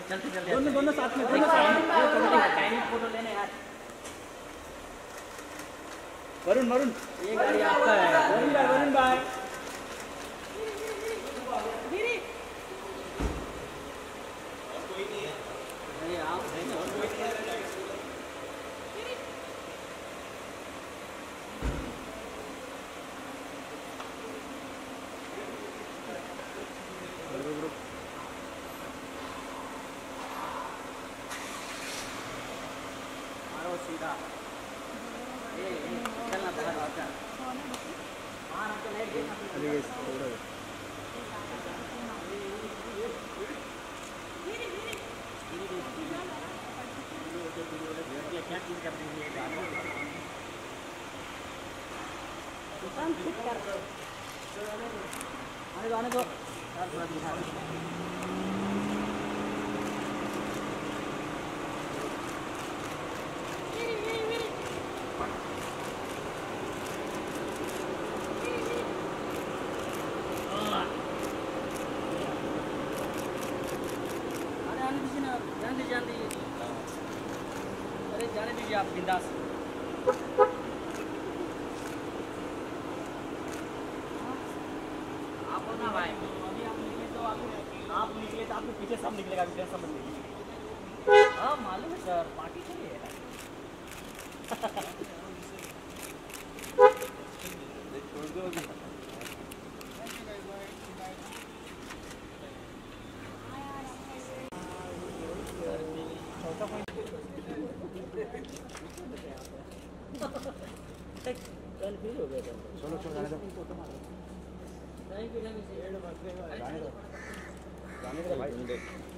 चलते चलते दोनों दोनों साथ में फोटो लेने यार। वरुण वरुण ये गाड़ी आपका है। वरुण भाई अरे आप सीधा चलना बाहर आता है। हाँ तो नहीं देखना क्या चीज कर रही है आने दो थोड़ा दिखा अरे जाने दीजिए आप बिंदास। आप हो ना भाई अभी आप निकले तो आपके पीछे सब निकलेगा सब निकलेगी। हाँ मालूम है सर पार्टी चाहिए छोड़ दो अभी। कल फिर हो गया था। चलो चलो जाने दो नहीं जाने दो भाई।